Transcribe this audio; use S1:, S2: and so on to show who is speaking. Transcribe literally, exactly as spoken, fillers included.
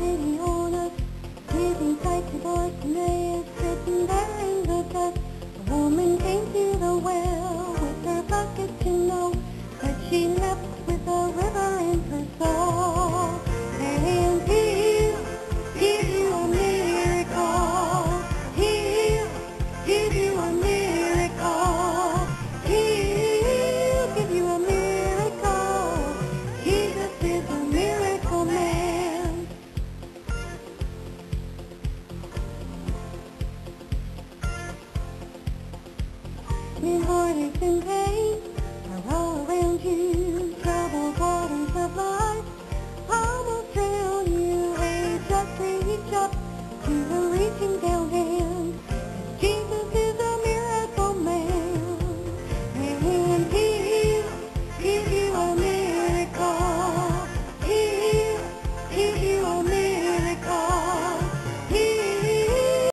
S1: pity on us, giving sight to Bartimaeus sitting there in the dust. A woman came to the well with her bucket to know, but she left with a river in her soul. And he'll give you a miracle. He'll give you a miracle. He'll give you a miracle. Jesus is a miracle man. When heartaches and pain are all around you, troubled waters of life almost drown you, hey, just reach up to the reaching down hand.